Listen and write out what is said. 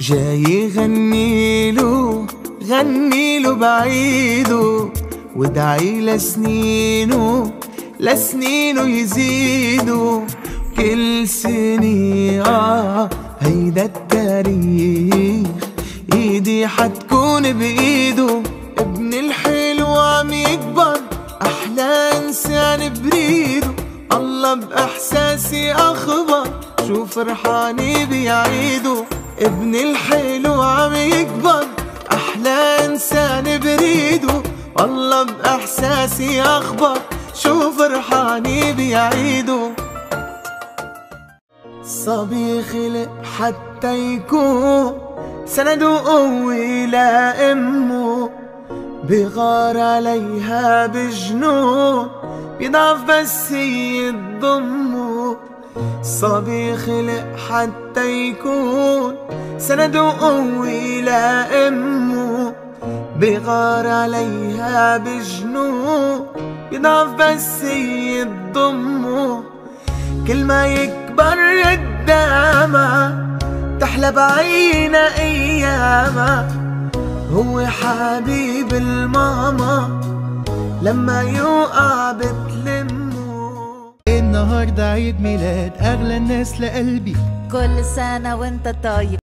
جاي غنيله غنيله بعيده، وادعي لسنينه لسنينه يزيدوا كل سنة. هيدا التاريخ ايدي حتكون بايده. ابن الحلو عم يكبر احلى انسان بريده. الله باحساسي اخبر شو فرحاني بيعيده. ابن الحلو عم يكبر احلى انسان بريده. الله باحساسي اخبر شو فرحاني بيعيده. صبي خلق حتى يكون سند وقوة لأمه. بغار عليها بجنون بيضعف بس يتضمه. صبي خلق حتى يكون سند وقوة لأمه. بغار عليها بجنون بيضعف بس يتضمه. كل ما يكبر قدامها تحلى بعينا ايامها. هو حبيب الماما لما يوقع بتلمه. النهارده عيد ميلاد اغلى الناس لقلبي. كل سنة وانت طيب.